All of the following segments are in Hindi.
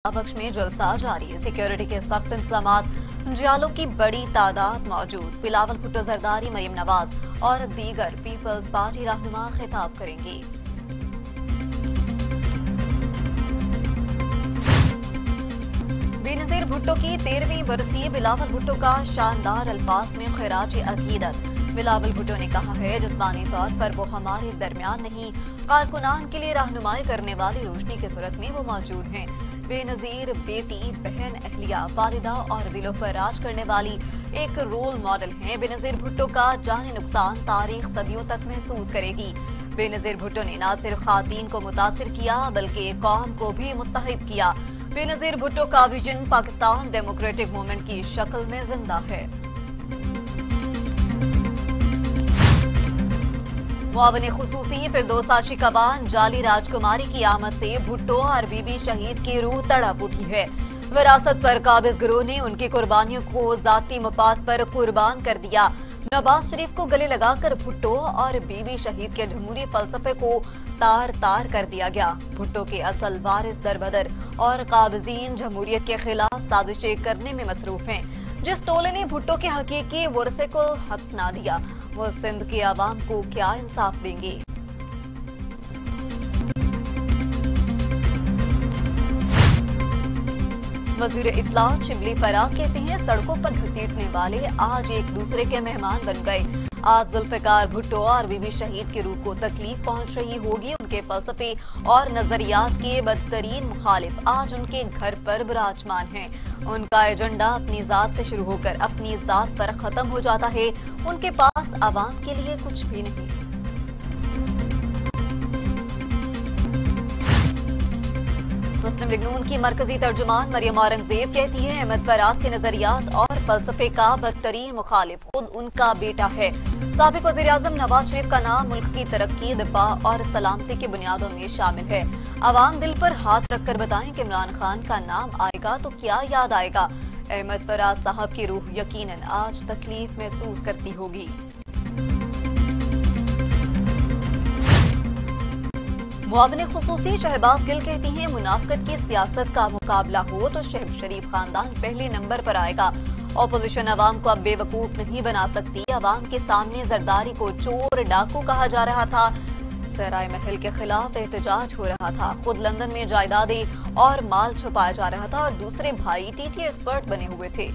बख्श में जलसा जारी, सिक्योरिटी के सख्त इंतजाम, जियालों की बड़ी तादाद मौजूद। बिलावल भुट्टो जरदारी, मरियम नवाज और दीगर पीपल्स पार्टी रहनुमा खिताब करेंगी। बेनजीर भुट्टो की 13वीं बरसी बिलावल भुट्टो का शानदार अल्फाज में खिराज अकीदत। बिलावल भुट्टो ने कहा है, जिस्मानी तौर पर वो हमारे दरमियान नहीं, कारकुनान के लिए रहनुमाई करने वाली रोशनी की सूरत में वो मौजूद हैं। बेनजीर बेटी, बहन, अहलिया, वालिदा और दिलों पर राज करने वाली एक रोल मॉडल हैं। बेनजीर भुट्टो का जानी नुकसान तारीख सदियों तक महसूस करेगी। बेनजीर भुट्टो ने न सिर्फ खातीन को मुतासिर किया बल्कि कौम को भी मुत्तहिद किया। बेनजीर भुट्टो का विजन पाकिस्तान डेमोक्रेटिक मूवमेंट की शक्ल में जिंदा है। मुआवने खुसूसी फिरदौस आशिकाबान, जाली राजकुमारी की आमद से भुट्टो और बीबी शहीद की रूह तड़प उठी है। विरासत पर काबिज गिरोह ने उनकी कुर्बानियों को जाती मफाद पर कुर्बान कर दिया। नवाज शरीफ को गले लगाकर भुट्टो और बीबी शहीद के जमहूरी फलसफे को तार तार कर दिया गया। भुट्टो के असल वारिस दरबदर और काबिजीन जमहूरियत के खिलाफ साजिशें करने में मसरूफ हैं। जिस टोले ने भुट्टो के हकीकी वरसे को हक ना दिया, वो सिंध के आवाम को क्या इंसाफ देंगे। वज़ीर इत्तला शिबली फराज कहते हैं, सड़कों पर घसीटने वाले आज एक दूसरे के मेहमान बन गए। आज जुल्फिकार भुट्टो और बीबी शहीद की रूह को तकलीफ पहुंच रही होगी। उनके फलसफे और नजरियात के बदतरीन मुखालिफ आज उनके घर पर विराजमान हैं। उनका एजेंडा अपनी जात से शुरू होकर अपनी जात पर खत्म हो जाता है। उनके पास आवाम के लिए कुछ भी नहीं। मुस्लिम लीग नून की मरकजी तर्जुमान मरियम औरंगजेब कहती है, अहमद फराज के नजरियात और फलसफे का बदतरीन मुखालिफ खुद उनका बेटा है। साबिक वज़ीर आज़म नवाज शरीफ का नाम मुल्क की तरक्की, दिफा और सलामती की बुनियादों में शामिल है। आवाम दिल पर हाथ रखकर बताएं कि इमरान खान का नाम आएगा तो क्या याद आएगा। अहमद फराज साहब की रूह यकीनन आज तकलीफ महसूस करती होगी। मुआवने खुसूसी शहबाज गिल कहती हैं, मुनाफिकत की सियासत का मुकाबला हो तो शहबाज शरीफ खानदान पहले नंबर पर आएगा। ऑपोजिशन अवाम को अब बेवकूफ नहीं बना सकती। अवाम के सामने जरदारी को चोर डाकू कहा जा रहा था। सराय महल के खिलाफ एहतजाज हो रहा था। खुद लंदन में जायदादें और माल छुपाया जा रहा था और दूसरे भाई टीटी एक्सपर्ट बने हुए थे।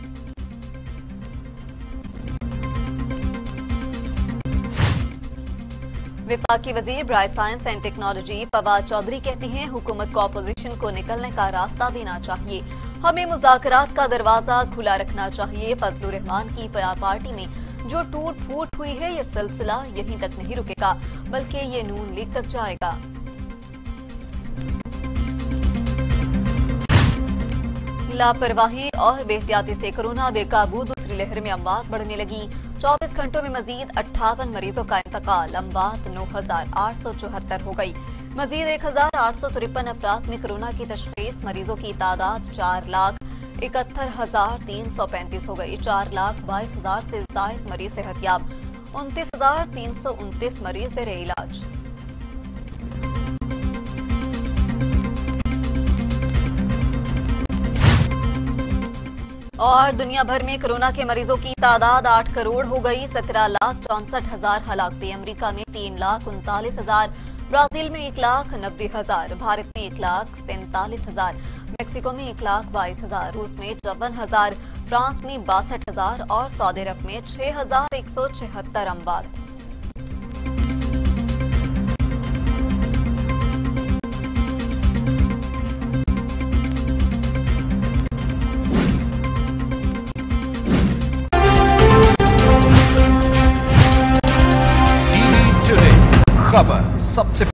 विफाकी वजीर बराए science and technology Fawad Chaudhry कहती हैं, हुकूमत को अपोजिशन को निकलने का रास्ता देना चाहिए। हमें मुज़ाकरात का दरवाजा खुला रखना चाहिए। फजलुर रहमान की पार्टी में जो टूट फूट हुई है, ये सिलसिला यहीं तक नहीं रुकेगा बल्कि ये नून लीग तक जाएगा। लापरवाही और बेहतियाती से कोरोना बेकाबू, दूसरी लहर में अमवात बढ़ने लगी। 24 घंटों में मजीद 58 मरीजों का इंतकाल, अमवात 9,874 हो गई। मजीद 1,853 अफराद में कोरोना की तशखीस, मरीजों की तादाद 4,71,335 हो गई। 4,22,000 से जायद मरीज सेहतयाब, 29,329 मरीज ज़ेरे इलाज। और दुनिया भर में कोरोना के मरीजों की तादाद 8 करोड़ हो गई। 17,64,000 हलाकतें। अमेरिका में 3,39,000, ब्राजील में 1,90,000, भारत में 1,47,000, मेक्सिको में 1,22,000, रूस में 54,000, फ्रांस में 62,000 और सऊदी अरब में 6,176 अमवात। खबर सबसे